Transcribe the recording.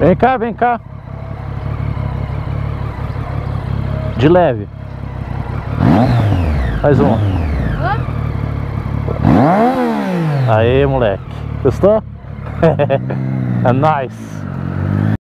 Vem cá, vem cá. De leve. Mais um. Aê, moleque. Gostou? É nice.